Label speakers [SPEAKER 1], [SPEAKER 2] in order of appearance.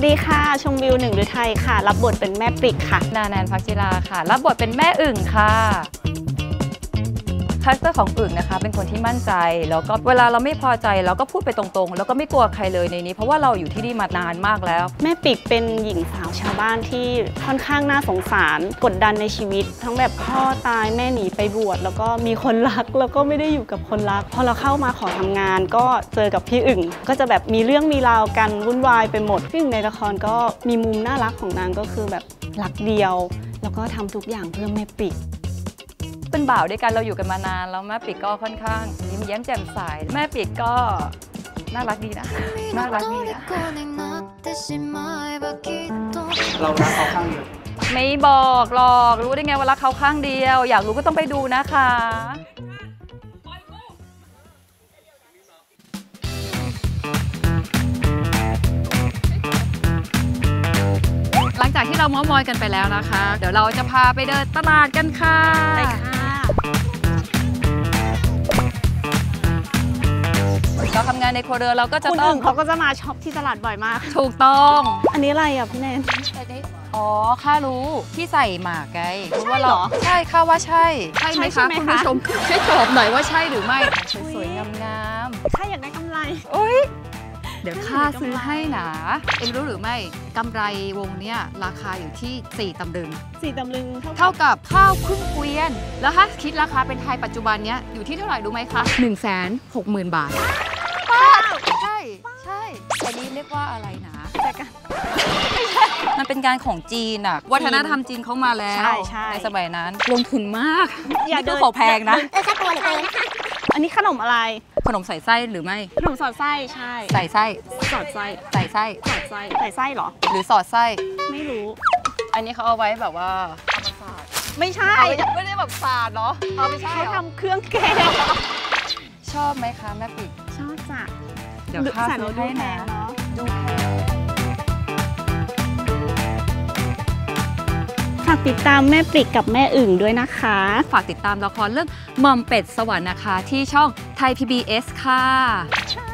[SPEAKER 1] วัสดีค่ะชมวิวหนึ่งฤทัยค่ะรับบทเป็นแม่ปริกค่ะ
[SPEAKER 2] นาแนนภักจิราค่ะรับบทเป็นแม่อึ่งค่ะคาแรคเตอร์ของอึ่งนะคะเป็นคนที่มั่นใจแล้วก็เวลาเราไม่พอใจเราก็พูดไปตรงๆแล้วก็ไม่กลัวใครเลยในนี้เพราะว่าเราอยู่ที่นี่มานานมากแล้ว
[SPEAKER 1] แม่ปริกเป็นหญิงสาวชาวบ้านที่ค่อนข้างน่าสงสารกดดันในชีวิตทั้งแบบพ่อตายแม่หนีไปบวชแล้วก็มีคนรักแล้วก็ไม่ได้อยู่กับคนรักพอเราเข้ามาขอทำงานก็เจอกับพี่อึ่งก็จะแบบมีเรื่องมีราวกันวุ่นวายไปหมดพี่อึ่งในละครก็มีมุมน่ารักของนางก็คือแบบรักเดียวแล้วก็ทำทุกอย่างเพื่อแม่ปริก
[SPEAKER 2] เป็นบ่าวด้วยกันเราอยู่กันมานานแล้วแม่ปิกก็ค่อนข้างยิ้มแย้มแจ่มใสแม่ปิกก็น่ารักดีนะน่ารักดีนะ
[SPEAKER 3] เรารักเขาข้างเดียว
[SPEAKER 2] ไม่บอกหรอกรู้ได้ไงว่ารักเขาข้างเดียวอยากรู้ก็ต้องไปดูนะคะหลังจากที่เราเม้าท์มอยกันไปแล้วนะคะเดี๋ยวเราจะพาไปเดินตลาดกันค่ะ
[SPEAKER 1] ไปค่ะ
[SPEAKER 2] เราทำงานในครัวเรือนเราก็จะ
[SPEAKER 1] คุณ
[SPEAKER 2] ต้อง
[SPEAKER 1] อึ่งเขาก็จะมาช็อปที่ตลาดบ่อยมาก
[SPEAKER 2] ถูกต้อง
[SPEAKER 1] อันนี้อะไรอ่ะพี่แนน
[SPEAKER 2] อ๋อข้ารู้ที่ใส่หมากไง
[SPEAKER 1] ใช่เหรอ
[SPEAKER 2] ใช่ข้าว่าใช่ใช่ไหมคะคุณผู้ชมช่วยตอบหน่อยว่าใช่หรือไม่สวยๆงาม
[SPEAKER 1] ๆถ้าอยากได้กำไร
[SPEAKER 2] โอ๊ยเดี๋ยวข้าซื้อให้นะเอ็งรู้หรือไม่กำไรวงเนี้ยราคาอยู่ที่4 ตำลึง
[SPEAKER 1] 4 ตำลึง
[SPEAKER 2] เท่ากับข้าวครึ่งเกวียนแล้วถ้าคิดราคาเป็นไทยปัจจุบันเนี้ยอยู่ที่เท่าไหร่รู้ไหมคะ160,000 บาทใช่ใช่อันนี้เรียกว่าอะไรนะมันเป็นการของจีนอะวัฒนธรรมจีนเขามาแล้วในสมัยนั้นลงทุนมากอย่าเดินของแพงนะ
[SPEAKER 1] ค่าตัวเลยนะคะอันนี้ขนมอะไร
[SPEAKER 2] ขนมใส่ไส้หรือไม่
[SPEAKER 1] ขนมสอดไส้ใช่
[SPEAKER 2] ใส่ไส้
[SPEAKER 1] สอดไส้
[SPEAKER 2] ใส่ไส้
[SPEAKER 1] สอดไส้ใส่ไส้เหรอ
[SPEAKER 2] หรือสอดไส้
[SPEAKER 1] ไม่รู้
[SPEAKER 2] อันนี้เขาเอาไว้แบบว่า
[SPEAKER 1] ไม่ใช่
[SPEAKER 2] ไม่ได้แบบสาดเนาะ
[SPEAKER 1] เอาไม่ใช่เขาทำเครื่องแกง
[SPEAKER 2] ชอบไหมคะแม่ปิก
[SPEAKER 1] ชอบจ้ะ
[SPEAKER 2] เดี๋ยวข้าซื้อให้นะดู
[SPEAKER 1] ฝากติดตามแม่ปริกกับแม่อึ่งด้วยนะคะ
[SPEAKER 2] ฝากติดตามละครเรื่องหม่อมเป็ดสวรรค์นะคะที่ช่องไทย PBS ค่ะ